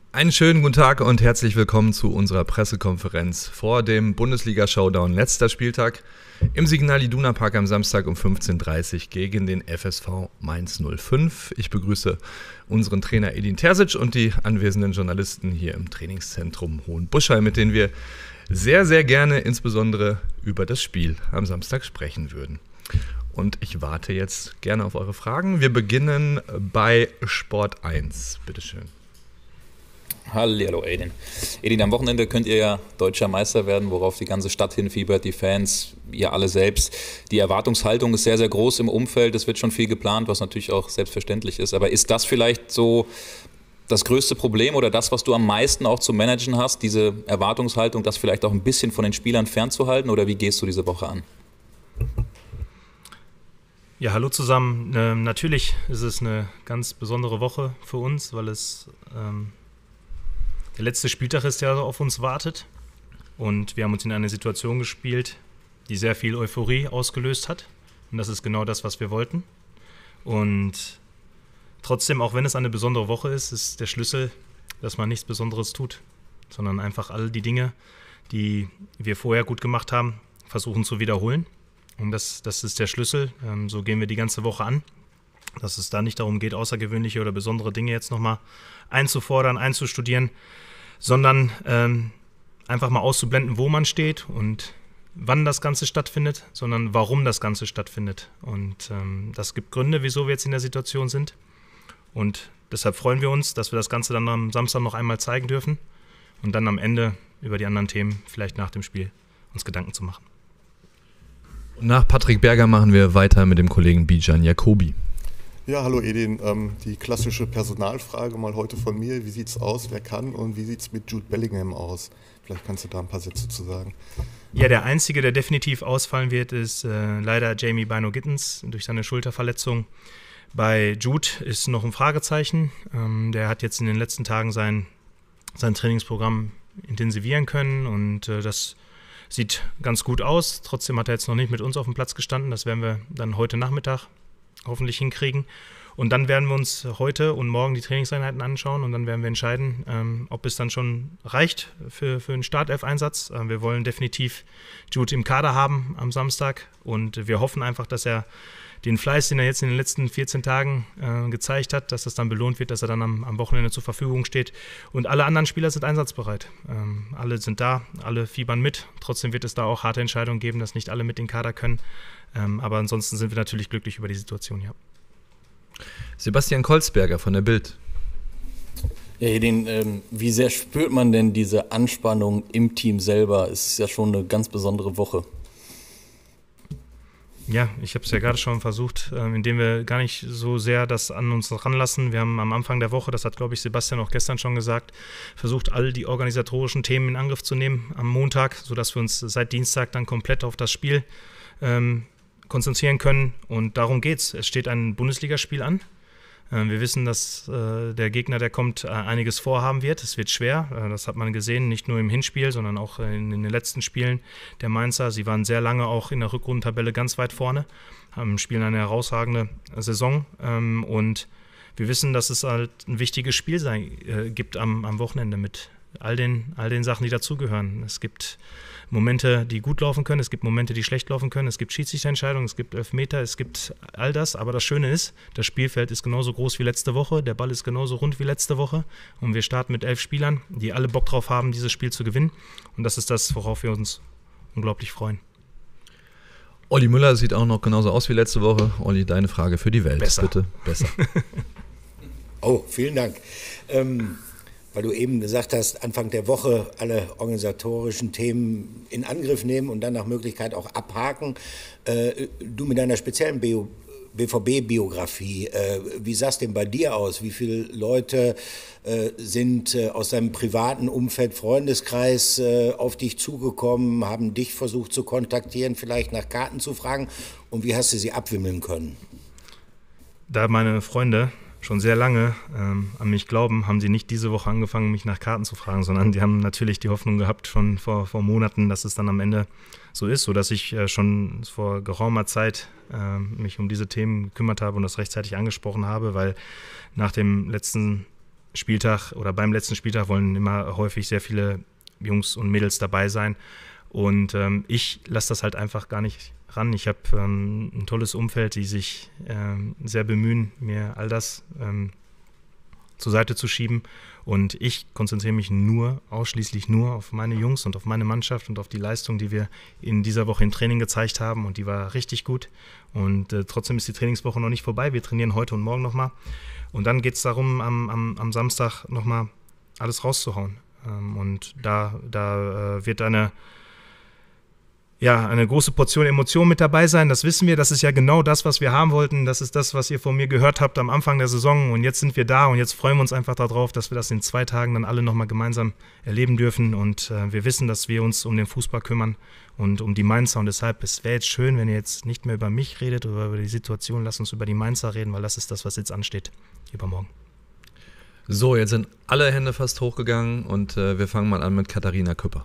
Einen schönen guten Tag und herzlich willkommen zu unserer Pressekonferenz vor dem Bundesliga-Showdown letzter Spieltag im Signal Iduna Park am Samstag um 15:30 Uhr gegen den FSV Mainz 05. Ich begrüße unseren Trainer Edin Terzic und die anwesenden Journalisten hier im Trainingszentrum Hohenbuschheim, mit denen wir sehr, sehr gerne insbesondere über das Spiel am Samstag sprechen würden. Und ich warte jetzt gerne auf eure Fragen. Wir beginnen bei Sport 1. Bitteschön. Hallihallo Edin. Edin, am Wochenende könnt ihr ja deutscher Meister werden, worauf die ganze Stadt hinfiebert, die Fans, ihr alle selbst. Die Erwartungshaltung ist sehr, sehr groß im Umfeld. Es wird schon viel geplant, was natürlich auch selbstverständlich ist. Aber ist das vielleicht so das größte Problem oder das, was du am meisten auch zu managen hast, diese Erwartungshaltung, das vielleicht auch ein bisschen von den Spielern fernzuhalten? Oder wie gehst du diese Woche an? Ja, hallo zusammen. Natürlich ist es eine ganz besondere Woche für uns, weil es der letzte Spieltag ist, der auf uns wartet. Und wir haben uns in eine Situation gespielt, die sehr viel Euphorie ausgelöst hat. Und das ist genau das, was wir wollten. Und trotzdem, auch wenn es eine besondere Woche ist, ist der Schlüssel, dass man nichts Besonderes tut, sondern einfach all die Dinge, die wir vorher gut gemacht haben, versuchen zu wiederholen. Und das ist der Schlüssel. So gehen wir die ganze Woche an. Dass es da nicht darum geht, außergewöhnliche oder besondere Dinge jetzt nochmal einzufordern, einzustudieren, sondern einfach mal auszublenden, wo man steht und wann das Ganze stattfindet, sondern warum das Ganze stattfindet. Und das gibt Gründe, wieso wir jetzt in der Situation sind. Und deshalb freuen wir uns, dass wir das Ganze dann am Samstag noch einmal zeigen dürfen und dann am Ende über die anderen Themen vielleicht nach dem Spiel uns Gedanken zu machen. Nach Patrick Berger machen wir weiter mit dem Kollegen Bijan Jacobi. Ja, hallo Edin. Die klassische Personalfrage mal heute von mir. Wie sieht's aus, wer kann und wie sieht's mit Jude Bellingham aus? Vielleicht kannst du da ein paar Sätze zu sagen. Ja, der Einzige, der definitiv ausfallen wird, ist leider Jamie Bino-Gittens durch seine Schulterverletzung. Bei Jude ist noch ein Fragezeichen. Der hat jetzt in den letzten Tagen sein Trainingsprogramm intensivieren können und das sieht ganz gut aus. Trotzdem hat er jetzt noch nicht mit uns auf dem Platz gestanden. Das werden wir dann heute Nachmittag hoffentlich hinkriegen. Und dann werden wir uns heute und morgen die Trainingseinheiten anschauen und dann werden wir entscheiden, ob es dann schon reicht für einen Startelf-Einsatz. Wir wollen definitiv Jude im Kader haben am Samstag und wir hoffen einfach, dass er den Fleiß, den er jetzt in den letzten 14 Tagen gezeigt hat, dass das dann belohnt wird, dass er dann am Wochenende zur Verfügung steht. Und alle anderen Spieler sind einsatzbereit. Alle sind da, alle fiebern mit. Trotzdem wird es da auch harte Entscheidungen geben, dass nicht alle mit in den Kader können. Aber ansonsten sind wir natürlich glücklich über die Situation, ja. Sebastian Kolzberger von der Bild. Ja, wie sehr spürt man denn diese Anspannung im Team selber? Es ist ja schon eine ganz besondere Woche. Ja, ich habe es ja gerade schon versucht, indem wir gar nicht so sehr das an uns ranlassen. Wir haben am Anfang der Woche, das hat, glaube ich, Sebastian auch gestern schon gesagt, versucht, all die organisatorischen Themen in Angriff zu nehmen am Montag, sodass wir uns seit Dienstag dann komplett auf das Spiel konzentrieren können. Und darum geht's. Es steht ein Bundesligaspiel an. Wir wissen, dass der Gegner, der kommt, einiges vorhaben wird. Es wird schwer, das hat man gesehen, nicht nur im Hinspiel, sondern auch in den letzten Spielen der Mainzer. Sie waren sehr lange auch in der Rückrundentabelle ganz weit vorne, spielen eine herausragende Saison und wir wissen, dass es halt ein wichtiges Spiel gibt am Wochenende mit all den Sachen, die dazugehören. Es gibt Momente, die gut laufen können, es gibt Momente, die schlecht laufen können, es gibt Schiedsrichterentscheidungen, es gibt Elfmeter, es gibt all das, aber das Schöne ist, das Spielfeld ist genauso groß wie letzte Woche, der Ball ist genauso rund wie letzte Woche und wir starten mit 11 Spielern, die alle Bock drauf haben, dieses Spiel zu gewinnen und das ist das, worauf wir uns unglaublich freuen. Olli Müller sieht auch noch genauso aus wie letzte Woche. Olli, deine Frage für die Welt. Besser. Bitte, besser. Oh, vielen Dank. Weil du eben gesagt hast, Anfang der Woche alle organisatorischen Themen in Angriff nehmen und dann nach Möglichkeit auch abhaken. Du mit deiner speziellen BVB-Biografie, wie sah es denn bei dir aus? Wie viele Leute sind aus deinem privaten Umfeld, Freundeskreis auf dich zugekommen, haben dich versucht zu kontaktieren, vielleicht nach Karten zu fragen? Und wie hast du sie abwimmeln können? Da meine Freunde schon sehr lange an mich glauben, haben sie nicht diese Woche angefangen, mich nach Karten zu fragen, sondern die haben natürlich die Hoffnung gehabt schon vor Monaten, dass es dann am Ende so ist, sodass ich schon vor geraumer Zeit mich um diese Themen gekümmert habe und das rechtzeitig angesprochen habe, weil nach dem letzten Spieltag oder beim letzten Spieltag wollen immer häufig sehr viele Jungs und Mädels dabei sein. Und ich lasse das halt einfach gar nicht ran. Ich habe ein tolles Umfeld, die sich sehr bemühen, mir all das zur Seite zu schieben. Und ich konzentriere mich ausschließlich nur auf meine Jungs und auf meine Mannschaft und auf die Leistung, die wir in dieser Woche im Training gezeigt haben. Und die war richtig gut. Und trotzdem ist die Trainingswoche noch nicht vorbei. Wir trainieren heute und morgen nochmal. Und dann geht es darum, am Samstag nochmal alles rauszuhauen. Und da wird eine große Portion Emotion mit dabei sein, das wissen wir, das ist ja genau das, was wir haben wollten, das ist das, was ihr von mir gehört habt am Anfang der Saison und jetzt sind wir da und jetzt freuen wir uns einfach darauf, dass wir das in 2 Tagen dann alle nochmal gemeinsam erleben dürfen und wir wissen, dass wir uns um den Fußball kümmern und um die Mainzer und deshalb, es wäre jetzt schön, wenn ihr jetzt nicht mehr über mich redet oder über die Situation, lasst uns über die Mainzer reden, weil das ist das, was jetzt ansteht, übermorgen. So, jetzt sind alle Hände fast hochgegangen und wir fangen mal an mit Katharina Küpper.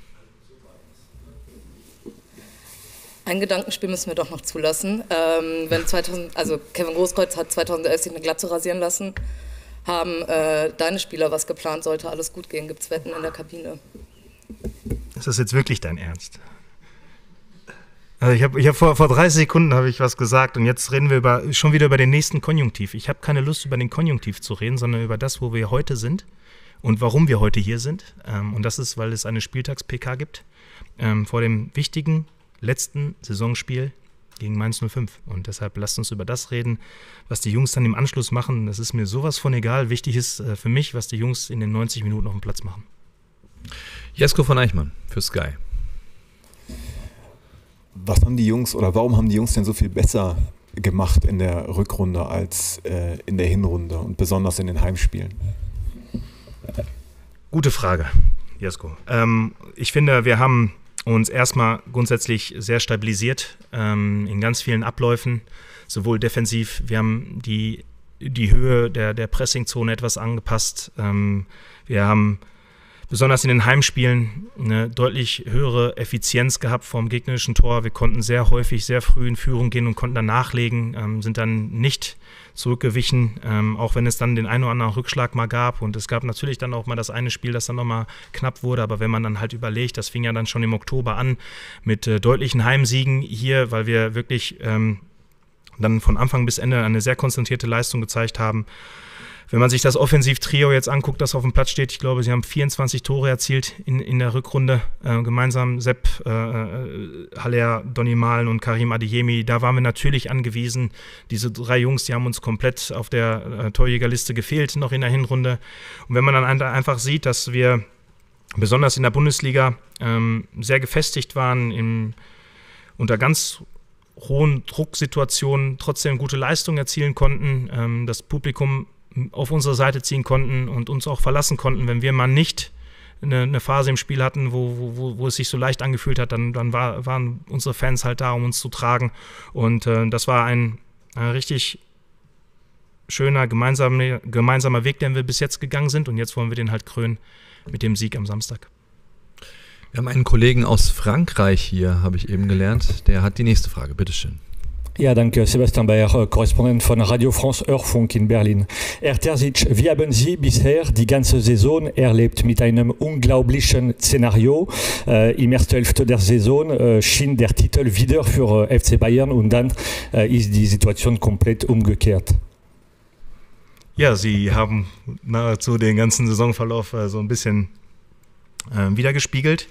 Ein Gedankenspiel müssen wir doch noch zulassen. Kevin Großkreuz hat 2011 sich eine Glatze rasieren lassen. Haben deine Spieler was geplant? Sollte alles gut gehen? Gibt es Wetten in der Kabine? Ist das jetzt wirklich dein Ernst? Also ich hab vor 30 Sekunden habe ich was gesagt und jetzt reden wir schon wieder über den nächsten Konjunktiv. Ich habe keine Lust, über den Konjunktiv zu reden, sondern über das, wo wir heute sind und warum wir heute hier sind. Und das ist, weil es eine Spieltags-PK gibt vor dem wichtigen letzten Saisonspiel gegen Mainz 05. Und deshalb lasst uns über das reden, was die Jungs dann im Anschluss machen. Das ist mir sowas von egal. Wichtig ist für mich, was die Jungs in den 90 Minuten auf dem Platz machen. Jesko von Eichmann für Sky. Was haben die Jungs oder warum haben die Jungs denn so viel besser gemacht in der Rückrunde als in der Hinrunde und besonders in den Heimspielen? Gute Frage, Jesko. Ich finde, wir haben uns erstmal grundsätzlich sehr stabilisiert in ganz vielen Abläufen, sowohl defensiv, wir haben die Höhe der Pressingzone etwas angepasst, wir haben besonders in den Heimspielen eine deutlich höhere Effizienz gehabt vom gegnerischen Tor, wir konnten sehr häufig, sehr früh in Führung gehen und konnten dann nachlegen, sind dann nicht zurückgewichen, auch wenn es dann den einen oder anderen Rückschlag mal gab und es gab natürlich dann auch mal das eine Spiel, das dann nochmal knapp wurde, aber wenn man dann halt überlegt, das fing ja dann schon im Oktober an mit deutlichen Heimsiegen hier, weil wir wirklich dann von Anfang bis Ende eine sehr konzentrierte Leistung gezeigt haben. Wenn man sich das Offensivtrio jetzt anguckt, das auf dem Platz steht, ich glaube, sie haben 24 Tore erzielt in der Rückrunde, gemeinsam Sepp, Haller, Donny Malen und Karim Adeyemi. Da waren wir natürlich angewiesen. Diese 3 Jungs, die haben uns komplett auf der Torjägerliste gefehlt, noch in der Hinrunde. Und wenn man dann einfach sieht, dass wir besonders in der Bundesliga sehr gefestigt waren, unter ganz hohen Drucksituationen trotzdem gute Leistungen erzielen konnten, das Publikum auf unsere Seite ziehen konnten und uns auch verlassen konnten, wenn wir mal nicht eine Phase im Spiel hatten, wo es sich so leicht angefühlt hat, dann waren unsere Fans halt da, um uns zu tragen und das war ein richtig schöner gemeinsamer Weg, den wir bis jetzt gegangen sind und jetzt wollen wir den halt krönen mit dem Sieg am Samstag. Wir haben einen Kollegen aus Frankreich hier, habe ich eben gelernt, der hat die nächste Frage, bitteschön. Ja, danke. Sebastian Bayer, Korrespondent von Radio France Hörfunk in Berlin. Herr Terzic, wie haben Sie bisher die ganze Saison erlebt mit einem unglaublichen Szenario? Im ersten Hälfte der Saison schien der Titel wieder für FC Bayern und dann ist die Situation komplett umgekehrt. Ja, Sie haben nahezu den ganzen Saisonverlauf so ein bisschen wiedergespiegelt.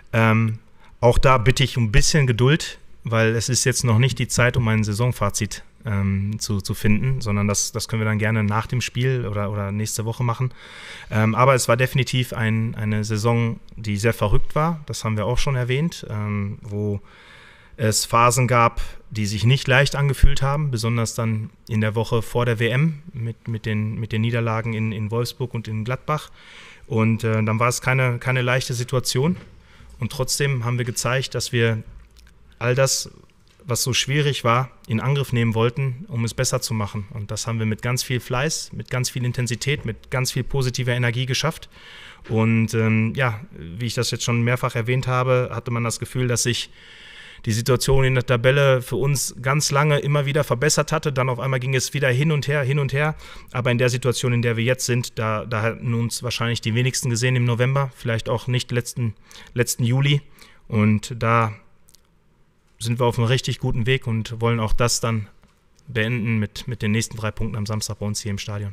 Auch da bitte ich um ein bisschen Geduld, weil es ist jetzt noch nicht die Zeit, um ein Saisonfazit zu finden, sondern das können wir dann gerne nach dem Spiel oder nächste Woche machen. Aber es war definitiv eine Saison, die sehr verrückt war, das haben wir auch schon erwähnt, wo es Phasen gab, die sich nicht leicht angefühlt haben, besonders dann in der Woche vor der WM mit den Niederlagen in Wolfsburg und in Gladbach. Und dann war es keine leichte Situation und trotzdem haben wir gezeigt, dass wir all das, was so schwierig war, in Angriff nehmen wollten, um es besser zu machen. Und das haben wir mit ganz viel Fleiß, mit ganz viel Intensität, mit ganz viel positiver Energie geschafft. Und wie ich das jetzt schon mehrfach erwähnt habe, hatte man das Gefühl, dass sich die Situation in der Tabelle für uns ganz lange immer wieder verbessert hatte. Dann auf einmal ging es wieder hin und her. Aber in der Situation, in der wir jetzt sind, da hatten uns wahrscheinlich die wenigsten gesehen im November, vielleicht auch nicht letzten Juli. Und da sind wir auf einem richtig guten Weg und wollen auch das dann beenden mit den nächsten 3 Punkten am Samstag bei uns hier im Stadion.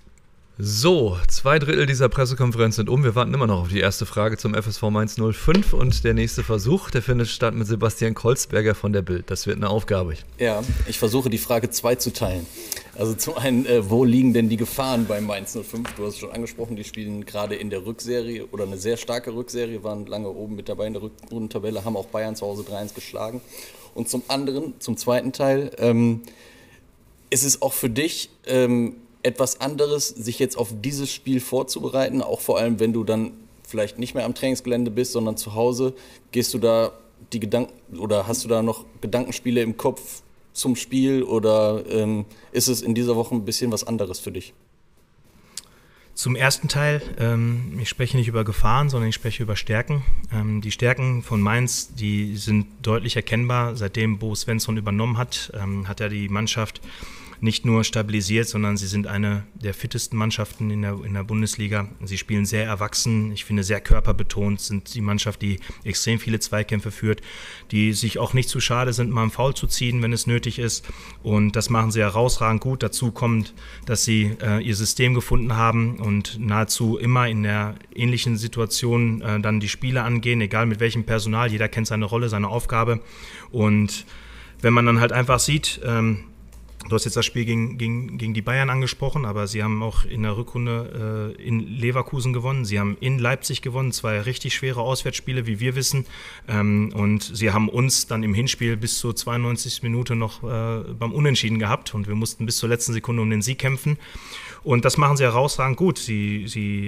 So, 2/3 dieser Pressekonferenz sind um. Wir warten immer noch auf die erste Frage zum FSV Mainz 05 und der nächste Versuch, der findet statt mit Sebastian Kolzberger von der Bild. Das wird eine Aufgabe. Ja, ich versuche die Frage 2 zu teilen. Also zum einen, wo liegen denn die Gefahren bei Mainz 05? Du hast es schon angesprochen, die spielen gerade in der Rückserie oder eine sehr starke Rückserie, waren lange oben mit dabei in der Rückrundentabelle, haben auch Bayern zu Hause 3-1 geschlagen. Und zum zweiten Teil, ist es auch für dich etwas anderes, sich jetzt auf dieses Spiel vorzubereiten, auch vor allem, wenn du dann vielleicht nicht mehr am Trainingsgelände bist, sondern zu Hause, gehst du da die Gedanken oder hast du da noch Gedankenspiele im Kopf zum Spiel oder ist es in dieser Woche ein bisschen was anderes für dich? Zum ersten Teil, ich spreche nicht über Gefahren, sondern ich spreche über Stärken. Die Stärken von Mainz, die sind deutlich erkennbar. Seitdem Bo Svensson übernommen hat, hat er die Mannschaft nicht nur stabilisiert, sondern sie sind eine der fittesten Mannschaften in der Bundesliga. Sie spielen sehr erwachsen, ich finde sehr körperbetont, sind die Mannschaft, die extrem viele Zweikämpfe führt, die sich auch nicht zu schade sind, mal einen Foul zu ziehen, wenn es nötig ist. Und das machen sie herausragend gut. Dazu kommt, dass sie ihr System gefunden haben und nahezu immer in der ähnlichen Situation dann die Spiele angehen, egal mit welchem Personal. Jeder kennt seine Rolle, seine Aufgabe. Und wenn man dann halt einfach sieht, du hast jetzt das Spiel gegen die Bayern angesprochen, aber sie haben auch in der Rückrunde in Leverkusen gewonnen. Sie haben in Leipzig gewonnen, 2 richtig schwere Auswärtsspiele, wie wir wissen. Und sie haben uns dann im Hinspiel bis zur 92. Minute noch beim Unentschieden gehabt. Und wir mussten bis zur letzten Sekunde um den Sieg kämpfen. Und das machen sie herausragend gut. Sie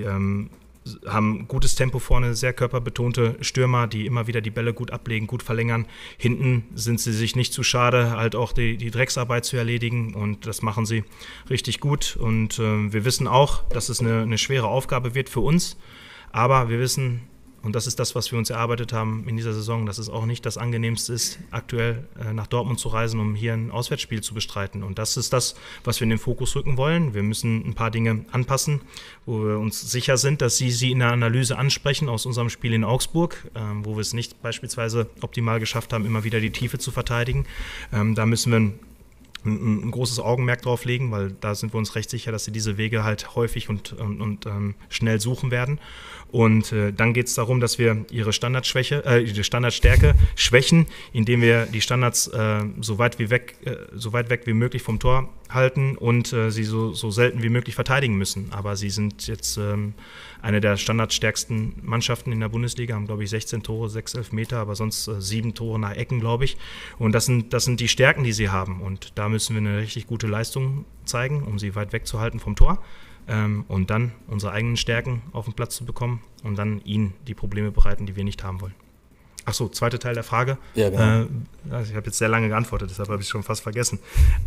haben gutes Tempo vorne, sehr körperbetonte Stürmer, die immer wieder die Bälle gut ablegen, gut verlängern. Hinten sind sie sich nicht zu schade, halt auch die Drecksarbeit zu erledigen und das machen sie richtig gut. Und wir wissen auch, dass es eine schwere Aufgabe wird für uns, aber wir wissen, und das ist das, was wir uns erarbeitet haben in dieser Saison, dass es auch nicht das Angenehmste ist, aktuell nach Dortmund zu reisen, um hier ein Auswärtsspiel zu bestreiten. Und das ist das, was wir in den Fokus rücken wollen. Wir müssen ein paar Dinge anpassen, wo wir uns sicher sind, dass sie in der Analyse ansprechen aus unserem Spiel in Augsburg, wo wir es nicht beispielsweise optimal geschafft haben, immer wieder die Tiefe zu verteidigen. Da müssen wir ein großes Augenmerk drauf legen, weil da sind wir uns recht sicher, dass sie diese Wege halt häufig und schnell suchen werden. Und dann geht es darum, dass wir ihre Standardstärke schwächen, indem wir die Standards so weit weg wie möglich vom Tor halten und sie so selten wie möglich verteidigen müssen. Aber sie sind jetzt eine der standardstärksten Mannschaften in der Bundesliga, haben, glaube ich, 16 Tore, 6 Elfmeter, aber sonst 7 Tore nach Ecken, glaube ich. Und das sind die Stärken, die sie haben. Und da müssen wir eine richtig gute Leistung zeigen, um sie weit wegzuhalten vom Tor. Und dann unsere eigenen Stärken auf den Platz zu bekommen und dann ihnen die Probleme bereiten, die wir nicht haben wollen. Achso, zweiter Teil der Frage. Ja, genau. Also ich habe jetzt sehr lange geantwortet, deshalb habe ich es schon fast vergessen.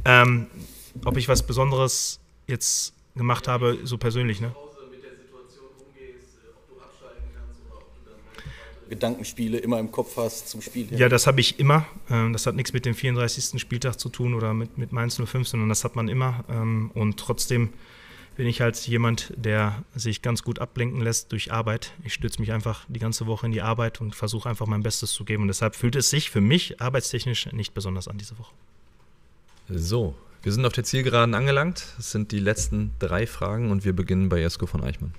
Ob ich was Besonderes jetzt gemacht habe, so persönlich, ne? Gedankenspiele immer im Kopf hast zum Spiel. Ja, das habe ich immer. Das hat nichts mit dem 34. Spieltag zu tun oder mit Mainz 05, sondern das hat man immer. Und trotzdem bin ich halt jemand, der sich ganz gut ablenken lässt durch Arbeit. Ich stürze mich einfach die ganze Woche in die Arbeit und versuche einfach mein Bestes zu geben. Und deshalb fühlt es sich für mich arbeitstechnisch nicht besonders an diese Woche. So, wir sind auf der Zielgeraden angelangt. Das sind die letzten 3 Fragen und wir beginnen bei Jesko von Eichmann.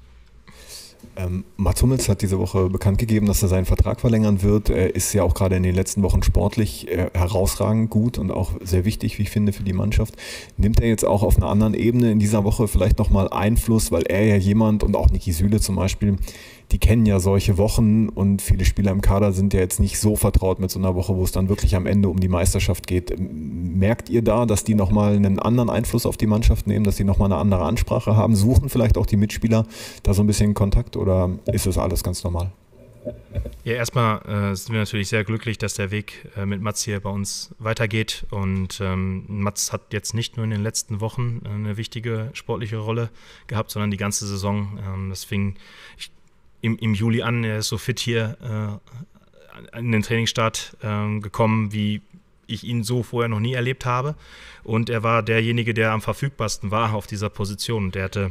Mats Hummels hat diese Woche bekannt gegeben, dass er seinen Vertrag verlängern wird. Er ist ja auch gerade in den letzten Wochen sportlich herausragend gut und auch sehr wichtig, wie ich finde, für die Mannschaft. Nimmt er jetzt auch auf einer anderen Ebene in dieser Woche vielleicht nochmal Einfluss, weil er ja jemand und auch Niki Süle zum Beispiel, die kennen ja solche Wochen und viele Spieler im Kader sind ja jetzt nicht so vertraut mit so einer Woche, wo es dann wirklich am Ende um die Meisterschaft geht. Merkt ihr da, dass die nochmal einen anderen Einfluss auf die Mannschaft nehmen, dass die nochmal eine andere Ansprache haben? Suchen vielleicht auch die Mitspieler da so ein bisschen Kontakt oder ist das alles ganz normal? Ja, erstmal sind wir natürlich sehr glücklich, dass der Weg mit Mats hier bei uns weitergeht und Mats hat jetzt nicht nur in den letzten Wochen eine wichtige sportliche Rolle gehabt, sondern die ganze Saison. Das fing im Juli an, er ist so fit hier in den Trainingsstart gekommen, wie ich ihn so vorher noch nie erlebt habe. Und er war derjenige, der am verfügbarsten war auf dieser Position. Und er hat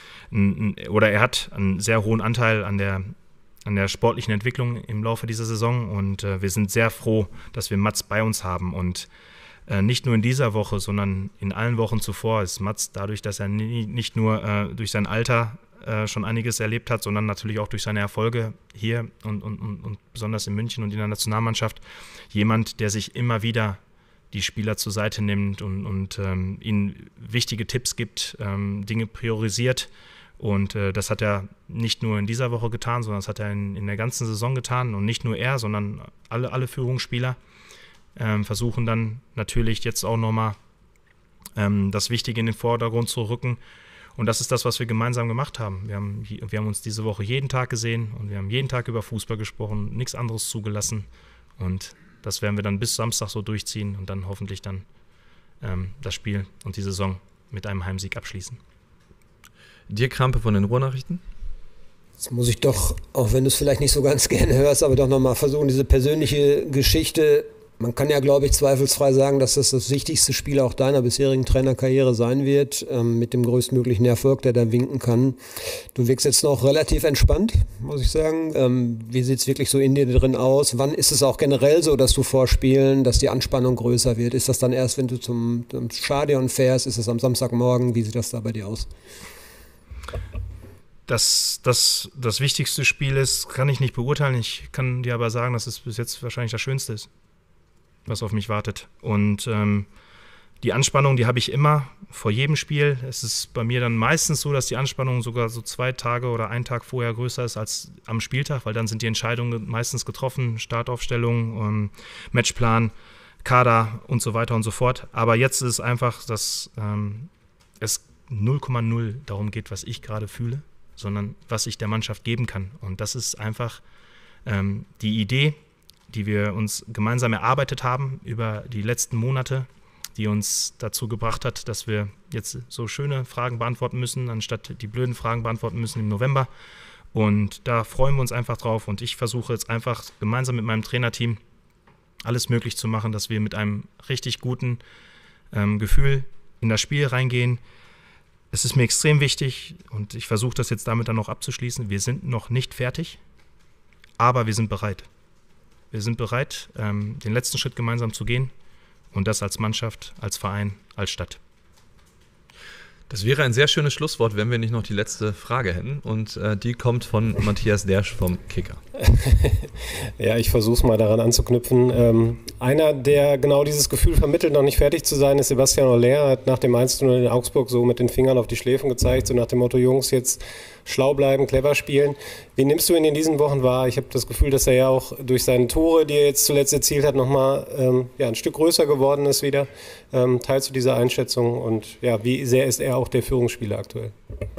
einen sehr hohen Anteil an der sportlichen Entwicklung im Laufe dieser Saison. Und wir sind sehr froh, dass wir Mats bei uns haben. Und nicht nur in dieser Woche, sondern in allen Wochen zuvor ist Mats dadurch, dass er nicht nur durch sein Alter schon einiges erlebt hat, sondern natürlich auch durch seine Erfolge hier und besonders in München und in der Nationalmannschaft jemand, der sich immer wieder die Spieler zur Seite nimmt und ihnen wichtige Tipps gibt, Dinge priorisiert. Und das hat er nicht nur in dieser Woche getan, sondern das hat er in der ganzen Saison getan. Und nicht nur er, sondern alle Führungsspieler versuchen dann natürlich jetzt auch nochmal das Wichtige in den Vordergrund zu rücken. Und das ist das, was wir gemeinsam gemacht haben. Wir haben uns diese Woche jeden Tag gesehen und wir haben jeden Tag über Fußball gesprochen, nichts anderes zugelassen. Und das werden wir dann bis Samstag so durchziehen und dann hoffentlich dann das Spiel und die Saison mit einem Heimsieg abschließen. Dirk Krampe von den Ruhrnachrichten. Jetzt muss ich doch, auch wenn du es vielleicht nicht so ganz gerne hörst, aber doch nochmal versuchen, diese persönliche Geschichte. Man kann ja, glaube ich, zweifelsfrei sagen, dass das wichtigste Spiel auch deiner bisherigen Trainerkarriere sein wird, mit dem größtmöglichen Erfolg, der da winken kann. Du wirkst jetzt noch relativ entspannt, muss ich sagen. Wie sieht es wirklich so in dir drin aus? Wann ist es auch generell so, dass du vor Spielen, dass die Anspannung größer wird? Ist das dann erst, wenn du zum Stadion fährst? Ist es am Samstagmorgen? Wie sieht das da bei dir aus? Das wichtigste Spiel ist, kann ich nicht beurteilen. Ich kann dir aber sagen, dass es bis jetzt wahrscheinlich das Schönste ist, was auf mich wartet. Und die Anspannung, die habe ich immer vor jedem Spiel. Es ist bei mir dann meistens so, dass die Anspannung sogar so 2 Tage oder 1 Tag vorher größer ist als am Spieltag, weil dann sind die Entscheidungen meistens getroffen, Startaufstellung, Matchplan, Kader und so weiter und so fort. Aber jetzt ist es einfach, dass es 0,0 darum geht, was ich gerade fühle, sondern was ich der Mannschaft geben kann. Und das ist einfach die Idee, die wir uns gemeinsam erarbeitet haben über die letzten Monate, die uns dazu gebracht hat, dass wir jetzt so schöne Fragen beantworten müssen, anstatt die blöden Fragen beantworten müssen im November. Und da freuen wir uns einfach drauf. Und ich versuche jetzt einfach gemeinsam mit meinem Trainerteam alles möglich zu machen, dass wir mit einem richtig guten Gefühl in das Spiel reingehen. Es ist mir extrem wichtig und ich versuche das jetzt damit dann noch abzuschließen. Wir sind noch nicht fertig, aber wir sind bereit. Wir sind bereit, den letzten Schritt gemeinsam zu gehen und das als Mannschaft, als Verein, als Stadt. Das wäre ein sehr schönes Schlusswort, wenn wir nicht noch die letzte Frage hätten. Und die kommt von Matthias Dersch vom Kicker. Ja, ich versuche es mal daran anzuknüpfen. Einer, der genau dieses Gefühl vermittelt, noch nicht fertig zu sein, ist Sebastian Haller. Hat nach dem 1:0 in Augsburg so mit den Fingern auf die Schläfen gezeigt, so nach dem Motto, Jungs, jetzt schlau bleiben, clever spielen. Wie nimmst du ihn in diesen Wochen wahr? Ich habe das Gefühl, dass er ja auch durch seine Tore, die er jetzt zuletzt erzielt hat, nochmal ein Stück größer geworden ist wieder. Teilst du diese Einschätzung und ja, wie sehr ist er auch der Führungsspieler aktuell?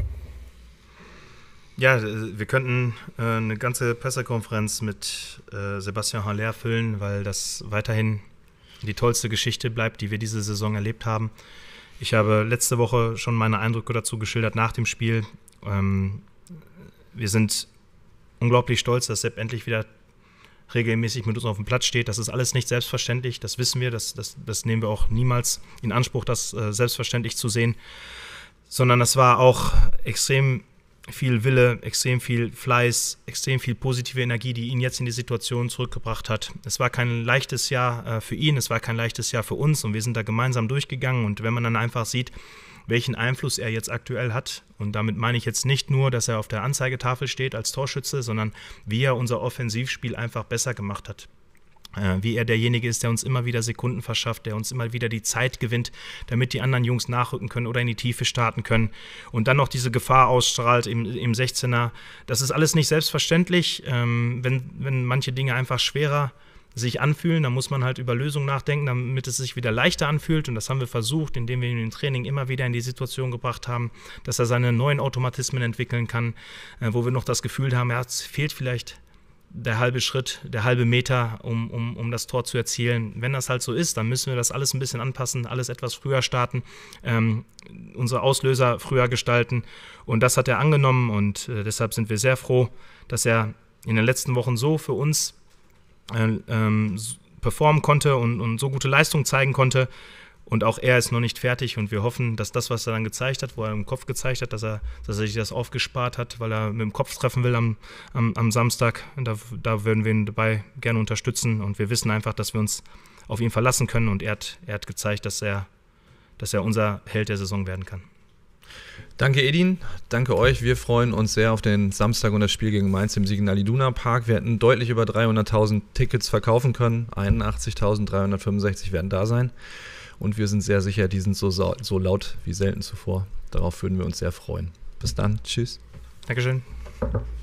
Ja, wir könnten eine ganze Pressekonferenz mit Sebastian Haller füllen, weil das weiterhin die tollste Geschichte bleibt, die wir diese Saison erlebt haben. Ich habe letzte Woche schon meine Eindrücke dazu geschildert nach dem Spiel. Wir sind unglaublich stolz, dass Sepp endlich wieder regelmäßig mit uns auf dem Platz steht. Das ist alles nicht selbstverständlich, das wissen wir, das nehmen wir auch niemals in Anspruch, das selbstverständlich zu sehen, sondern das war auch extrem viel Wille, extrem viel Fleiß, extrem viel positive Energie, die ihn jetzt in die Situation zurückgebracht hat. Es war kein leichtes Jahr für ihn, es war kein leichtes Jahr für uns und wir sind da gemeinsam durchgegangen und wenn man dann einfach sieht, welchen Einfluss er jetzt aktuell hat. Und damit meine ich jetzt nicht nur, dass er auf der Anzeigetafel steht als Torschütze, sondern wie er unser Offensivspiel einfach besser gemacht hat. Wie er derjenige ist, der uns immer wieder Sekunden verschafft, der uns immer wieder die Zeit gewinnt, damit die anderen Jungs nachrücken können oder in die Tiefe starten können und dann noch diese Gefahr ausstrahlt im 16er. Das ist alles nicht selbstverständlich. Wenn manche Dinge einfach schwerer sich anfühlen, dann muss man halt über Lösungen nachdenken, damit es sich wieder leichter anfühlt und das haben wir versucht, indem wir ihn im Training immer wieder in die Situation gebracht haben, dass er seine neuen Automatismen entwickeln kann, wo wir noch das Gefühl haben, es fehlt vielleicht der halbe Schritt, der halbe Meter, um das Tor zu erzielen. Wenn das halt so ist, dann müssen wir das alles ein bisschen anpassen, alles etwas früher starten, unsere Auslöser früher gestalten und das hat er angenommen und deshalb sind wir sehr froh, dass er in den letzten Wochen so für uns performen konnte und so gute Leistung zeigen konnte. Und auch er ist noch nicht fertig und wir hoffen, dass das, was er dann gezeigt hat, wo er im Kopf gezeigt hat, dass er sich das aufgespart hat, weil er mit dem Kopf treffen will am Samstag. Und da würden wir ihn dabei gerne unterstützen und wir wissen einfach, dass wir uns auf ihn verlassen können und er hat gezeigt, dass er unser Held der Saison werden kann. Danke Edin, danke euch. Wir freuen uns sehr auf den Samstag und das Spiel gegen Mainz im Signal Iduna Park. Wir hätten deutlich über 300.000 Tickets verkaufen können. 81.365 werden da sein. Und wir sind sehr sicher, die sind so laut wie selten zuvor. Darauf würden wir uns sehr freuen. Bis dann. Tschüss. Dankeschön.